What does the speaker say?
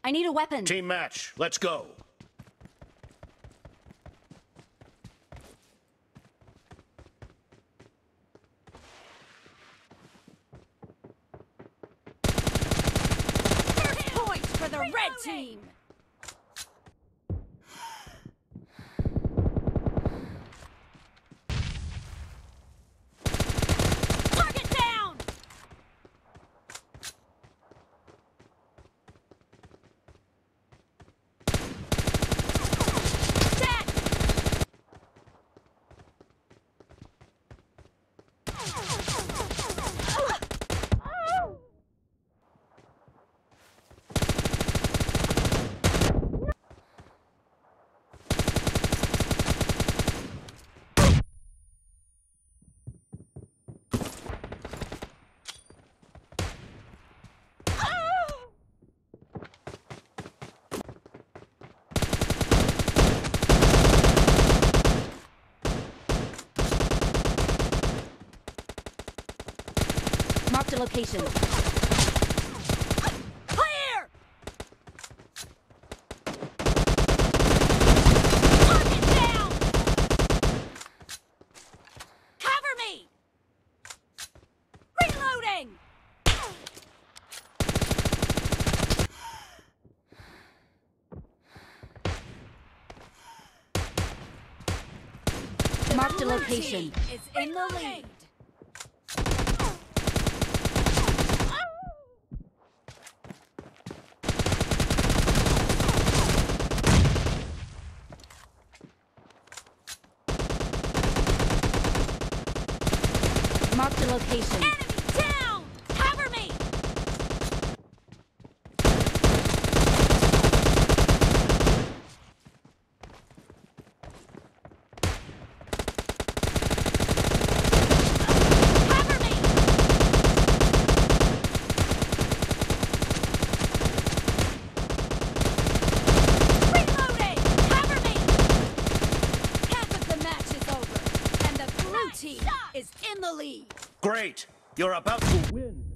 I need a weapon. Team match. Let's go. First point for the red team. Target down. Dead. Marked a location. Clear! Target down! Cover me! Reloading! Marked a location. Is in the lead. Marked the location. Enemy down! Cover me! Cover me! Reloading! Cover me! Half of the match is over, and the blue team is in the lead. Great. You're about to win.